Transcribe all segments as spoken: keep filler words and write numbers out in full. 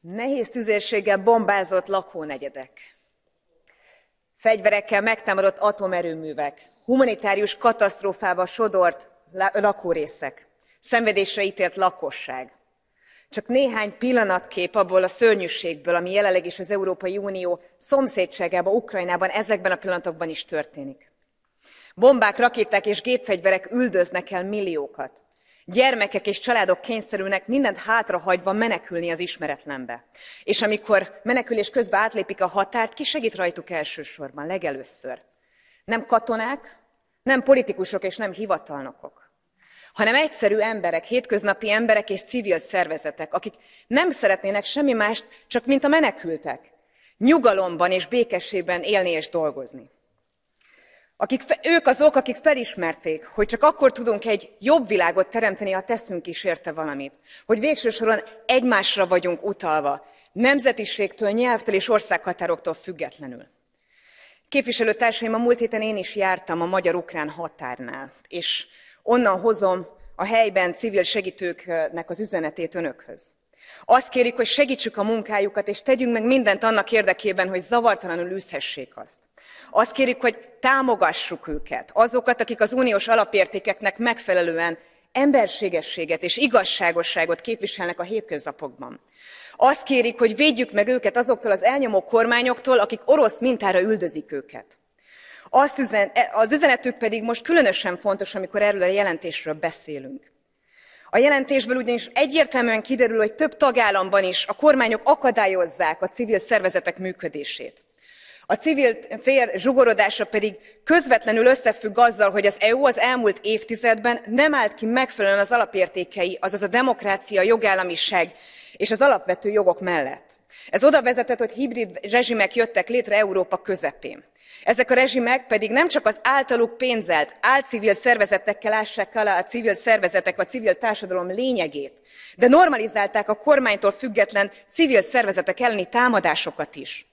Nehéz tüzérséggel bombázott lakónegyedek, fegyverekkel megtámadott atomerőművek, humanitárius katasztrófába sodort lakórészek, szenvedésre ítélt lakosság. Csak néhány pillanatkép abból a szörnyűségből, ami jelenleg is az Európai Unió szomszédságában, Ukrajnában, ezekben a pillanatokban is történik. Bombák, rakéták és gépfegyverek üldöznek el milliókat. Gyermekek és családok kényszerülnek mindent hátrahagyva menekülni az ismeretlenbe. És amikor menekülés közben átlépik a határt, ki segít rajtuk elsősorban, legelőször? Nem katonák, nem politikusok és nem hivatalnokok, hanem egyszerű emberek, hétköznapi emberek és civil szervezetek, akik nem szeretnének semmi mást, csak mint a menekültek, nyugalomban és békességben élni és dolgozni. Akik, ők azok, akik felismerték, hogy csak akkor tudunk egy jobb világot teremteni, ha teszünk is érte valamit. Hogy végső soron egymásra vagyunk utalva, nemzetiségtől, nyelvtől és országhatároktól függetlenül. Képviselőtársaim, a múlt héten én is jártam a magyar-ukrán határnál, és onnan hozom a helyben civil segítőknek az üzenetét önökhöz. Azt kérik, hogy segítsük a munkájukat, és tegyünk meg mindent annak érdekében, hogy zavartalanul űzhessék azt. Azt kérik, hogy támogassuk őket, azokat, akik az uniós alapértékeknek megfelelően emberségességet és igazságosságot képviselnek a hétköznapokban. Azt kérik, hogy védjük meg őket azoktól az elnyomó kormányoktól, akik orosz mintára üldözik őket. Azt üzen, az üzenetük pedig most különösen fontos, amikor erről a jelentésről beszélünk. A jelentésből ugyanis egyértelműen kiderül, hogy több tagállamban is a kormányok akadályozzák a civil szervezetek működését. A civil tér zsugorodása pedig közvetlenül összefügg azzal, hogy az é u az elmúlt évtizedben nem állt ki megfelelően az alapértékei, azaz a demokrácia, a jogállamiság és az alapvető jogok mellett. Ez oda vezetett, hogy hibrid rezsimek jöttek létre Európa közepén. Ezek a rezsimek pedig nem csak az általuk pénzelt, álcivil szervezetekkel ássák alá a civil szervezetek, a civil társadalom lényegét, de normalizálták a kormánytól független civil szervezetek elleni támadásokat is.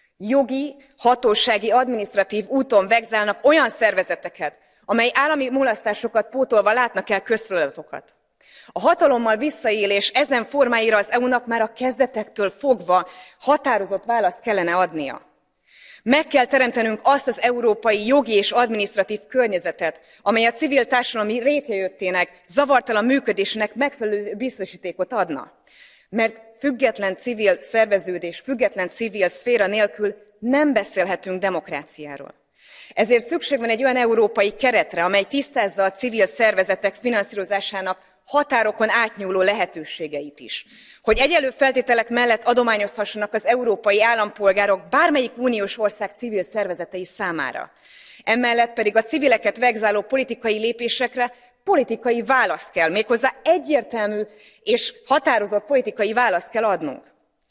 Jogi, hatósági, adminisztratív úton vegzálnak olyan szervezeteket, amely állami mulasztásokat pótolva látnak el közfeladatokat. A hatalommal visszaélés ezen formáira az é u-nak már a kezdetektől fogva határozott választ kellene adnia. Meg kell teremtenünk azt az európai jogi és adminisztratív környezetet, amely a civil társadalom létrejöttének, zavartalan működésének megfelelő biztosítékot adna. Mert független civil szerveződés, független civil szféra nélkül nem beszélhetünk demokráciáról. Ezért szükség van egy olyan európai keretre, amely tisztázza a civil szervezetek finanszírozásának határokon átnyúló lehetőségeit is. Hogy egyenlő feltételek mellett adományozhassanak az európai állampolgárok bármelyik uniós ország civil szervezetei számára. Emellett pedig a civileket vegzáló politikai lépésekre politikai választ kell, méghozzá egyértelmű és határozott politikai választ kell adnunk.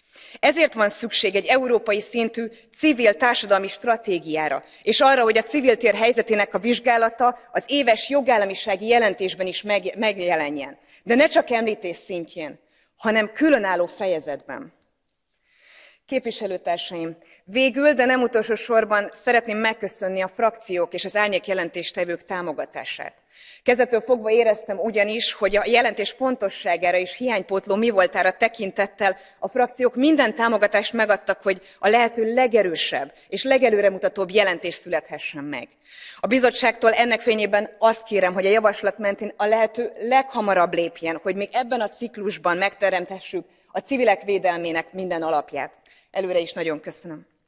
Ezért van szükség egy európai szintű civil társadalmi stratégiára, és arra, hogy a civil tér helyzetének a vizsgálata az éves jogállamisági jelentésben is megjelenjen. De ne csak említés szintjén, hanem különálló fejezetben. Képviselőtársaim, végül, de nem utolsó sorban szeretném megköszönni a frakciók és az árnyék jelentéstevők támogatását. Kezdettől fogva éreztem ugyanis, hogy a jelentés fontosságára és hiánypótló mivoltára tekintettel a frakciók minden támogatást megadtak, hogy a lehető legerősebb és legelőremutatóbb jelentés születhessen meg. A bizottságtól ennek fényében azt kérem, hogy a javaslat mentén a lehető leghamarabb lépjen, hogy még ebben a ciklusban megteremthessük a civilek védelmének minden alapját. Előre is nagyon köszönöm.